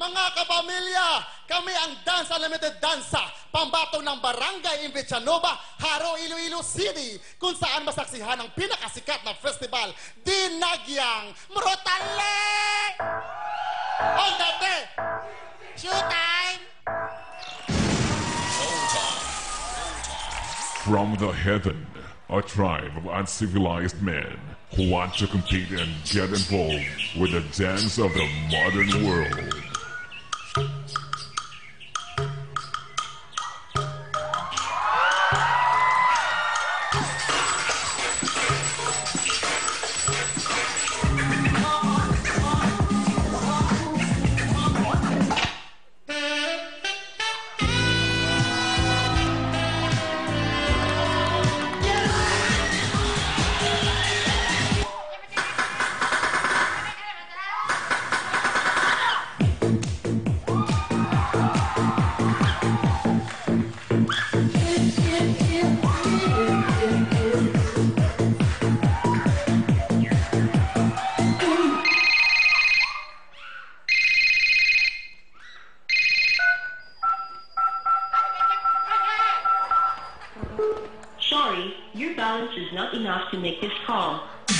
Mga kapamilya, kami ang Dansa Limited Dansa, pambatong ng Barangay Invitanova, Haro, Iloilo City, kung saan masaksihan ang pinakasikat na festival, Dinagyang Brutale! On dati! Showtime! From the heaven, a tribe of uncivilized men who want to compete and get involved with the dance of the modern world. Sorry, your balance is not enough to make this call.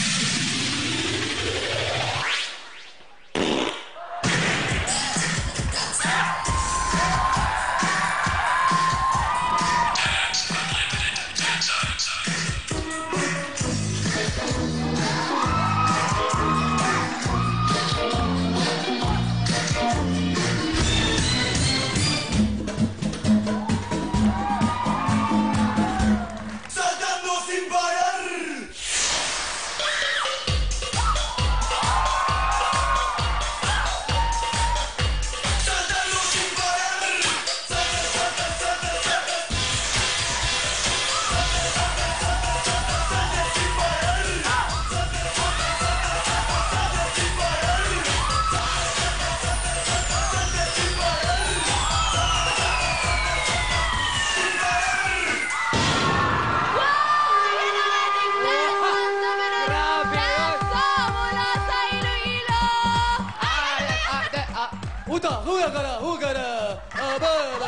Hugara, baba,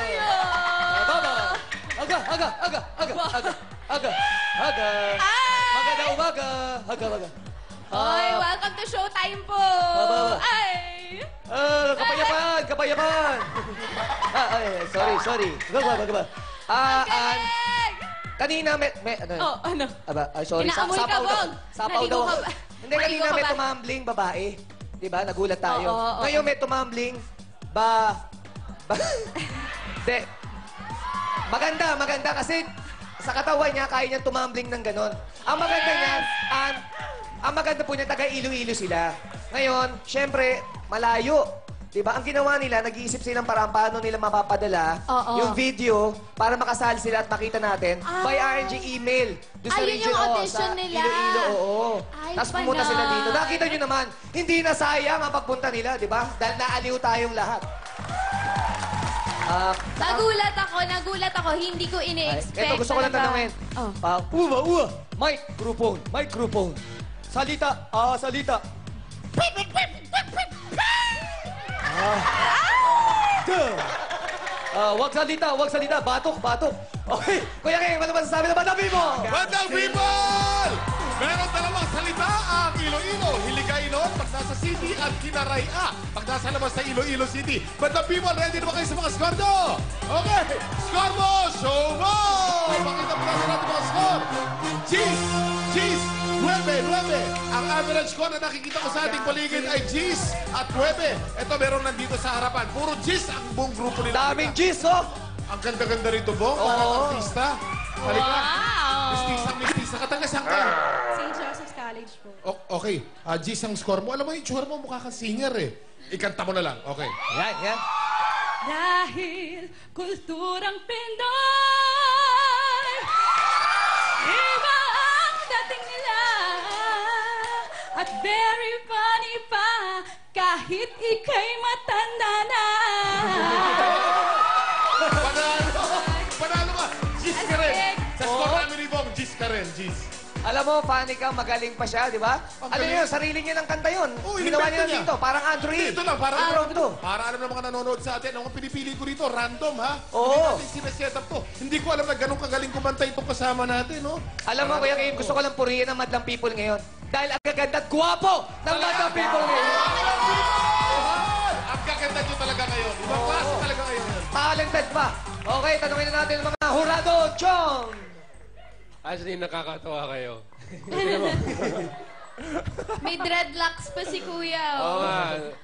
aga. Magandang umaga, aga. Hoy, welcome to Showtime po! Baba. Ay! Kapayapan! Sorry. Gaba. Kanina ano? Oh, ano? Sorry. Inaamoy ka, Bong. Sapaw Naligo daw ka ako. ba? Hindi, kanina Naligo ka may ba? tumambling babae. Diba? Nagulat tayo. Oo. Ngayon may tumambling Hindi. Maganda kasi sa katawan niya, kaya niyang tumambling ng ganon. Ang maganda niyan, ang maganda po niya, taga Iloilo sila. Ngayon, syempre, malayo. Diba? Ang ginawa nila, nag-iisip silang parang paano nila mapapadala yung video para makasali sila at makita natin by RNG email. Doon sa Ayun region, yung audition sa nila. Iloilo, oo. Ay, Tapos pumunta pala. sila dito. Nakita nyo naman, hindi na sayang ang pagpunta nila, di ba? Dahil naaliw tayong lahat. Nagulat ako. Hindi ko ini-expect. Ito, gusto ko lang tanongin. Oh. Microphone. Salita. Wag salita. Batok. Okay, Kuya King, ano masasabi na Bandang People? Bandang People! Meron dalawang salita ang Iloilo, Hiligaynon, pag nasa city at Kinaraya, pag nasa labas sa Iloilo City. Bandang People, ready na ba kayo sa mga score nyo? Okay, score mo, show mo! Pakita mo natin natin mga score. Gis, 9. Ang average score na nakikita ko sa ating paligid ay Gis at 9. Ito, meron nandito sa harapan. Puro Gis ang buong grupo nila. Daming G's, oh! Ang ganda-ganda rito, Bong. Parang artista. Halika. Mistisa ka. Taga saan ka? St. Joseph's College po. Okay. Gis ang score mo. Alam mo, yung tsura mo mukha kang singer eh. Ikanta mo na lang. Okay. Yan. Dahil kulturang Pinoy, iba ang dating nila, at very funny pa, kahit ika'y matanda na. Panalo ka. Gis ka rin. Sa score namin ni Bong, Gis ka rin. Gis. Alam mo, funny ka, magaling pa siya, di ba? Ang Alam galing. niyo, sarili niya ng kanta yun. Oo, Ginawa niya inimbento niya. dito, parang Andrew E. Dito lang, para Impromptu. para alam ng mga nanonood sa atin, ang pinipili ko rito, random ha? Oo. Hindi natin sineset up to. Hindi ko alam na ganun kagaling kumanta itong kasama natin, no? Alam mo, Kuya Kim, gusto ko lang purihin ang Madlang People ngayon. Dahil ang gaganda at gwapo ng Madlang People ngayon. Ang gaganda nyo talaga ngayon. Ibang klase talaga ngayon. Talented pa. Okay, tanungin na natin ang mga hurado. Chong! Actually, nakakatawa kayo. May dreadlocks pa si Kuya. Oo Oh. nga.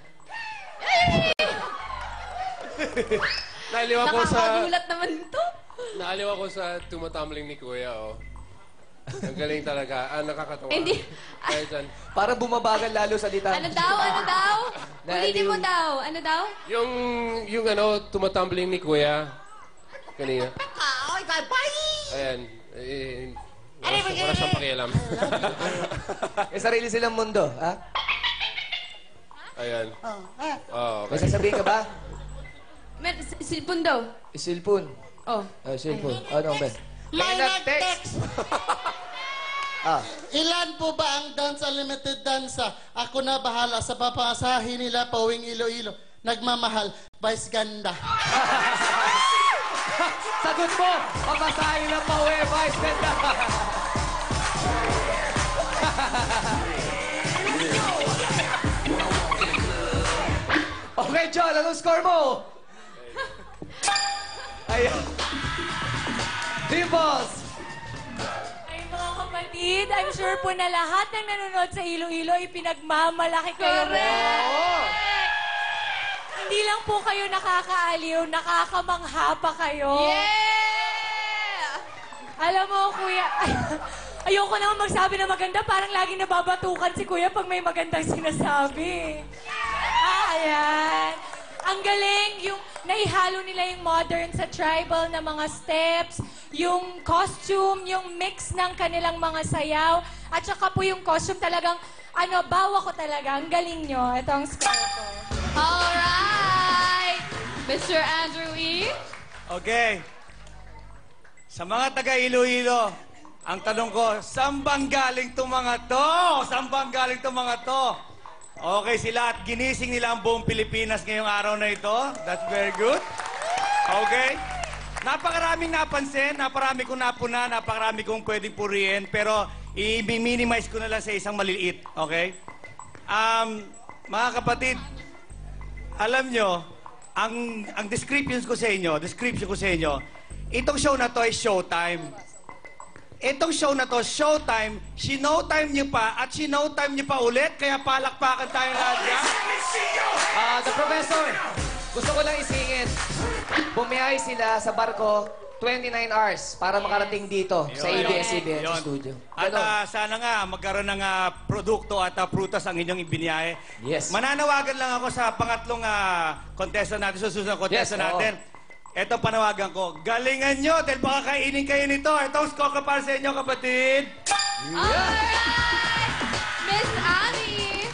Naaliw ako sa... Nakakagulat naman to. Naaliw ako sa tumatumbling ni Kuya, oh. Ang galing talaga. Nakakatawa. Hindi. Kahit saan. Para bumabagal lalo sa dita. Ano daw? Ano daw? Ulitin mo daw. Ano daw? Yung tumatumbling ni Kuya. Kanina. Ayan. Wala siyang pakialam. May sarili silang mundo, ha? Ayan. Oh, May okay. sasabihin ka ba? Silpon daw. Cellphone. Oh. Cellphone. Ano ba? May nag-text. Ah. Ilan po ba ang Dance Unlimited Dansa? Ako na bahala sa papasahin nila pauwing Iloilo. Nagmamahal, Vice Ganda. Sagot mo! Papasahin ng pauwi, Vice Ganda! Okay, John, anong score mo? Ayan. Dimples! Ay, mga kapatid, I'm sure po na lahat ng nanonood sa Iloilo ay pinagmamalaki kayo. Hindi lang po kayo nakakaaliw, nakakamangha pa kayo. Yeah! Alam mo, Kuya, ayoko naman magsabi na maganda, parang laging nababatukan si Kuya pag may magandang sinasabi. Ayan. Ang galing, yung naihalo nila yung modern sa tribal na mga steps, yung costume, yung mix ng kanilang mga sayaw, at saka po yung costume talagang, bawa ko talaga. Ang galing nyo. Ito ang score ko. Alright! Mr. Andrew E. Okay. Sa mga taga Iloilo, ang tanong ko, saan bang galing itong mga to? Saan bang galing itong mga to? Okay sila at ginising nila ang buong Pilipinas ngayong araw na ito. That's very good. Okay. Napakaraming napansin, naparami kong napuna, napakarami kong pwedeng purihin, pero i-minimize ko na lang sa isang maliliit. Okay? Mga kapatid, alam nyo, ang description ko sa inyo, itong show na to ay showtime. Itong show na to, showtime, sinowtime niyo pa at sinowtime niyo pa ulit, kaya palakpakan tayo lahat yan. The Professor, gusto ko lang isingit. Bumiyahe sila sa barko 29 hours para makarating dito sa ABS-CBN Yun. studio. At Ganon. sana nga magkaroon ng produkto at prutas ang inyong ibiniyahe. Yes. Mananawagan lang ako sa pangatlong contestant natin, susunod na contestant Yes, oo. natin. Ito panawagan ko. Galingan nyo dahil baka kainin kayo nito. Ito ang score ko para sa inyo, kapatid. Alright! Miss Annie.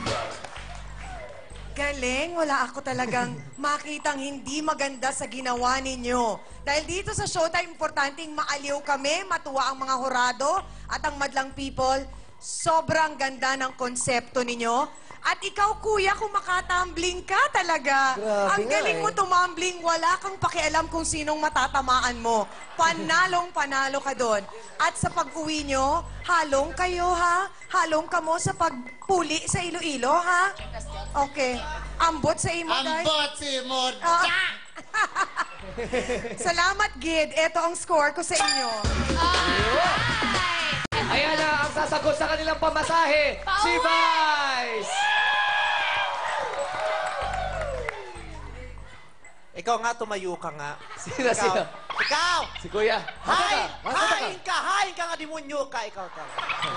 Galing, wala ako talagang makitang hindi maganda sa ginawa ninyo. Dahil dito sa Showtime, importanteng maaliw kami, matuwa ang mga hurado at ang Madlang People. Sobrang ganda ng konsepto ninyo. At ikaw, Kuya, kung makatumbling ka talaga. Grabe Ang nga galing mo tumbling, wala kang pakialam kung sinong matatamaan mo. Panalong-panalo ka doon. At sa pag-uwi nyo, halong kayo, ha? Halong ka mo sa pagpuli sa Iloilo, ha? Okay. Ambot sa imo, guys. Ambot si Mod. Salamat, Gid. Ito ang score ko sa inyo. Ayan na ang sasagot sa kanilang pamasahe, si Vice! Ikaw nga, tumayo ka nga. Sino, sino? Ikaw! Si Kuya. Hain! Hain Hain ka nga, demonyo ka. Ikaw ka.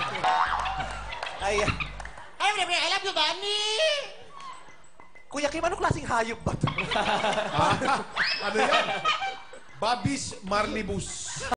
Ay, I love you, Bunny! Kuya Kim, anong klaseng hayop ba ito? Ano yan? Babis Marlibus.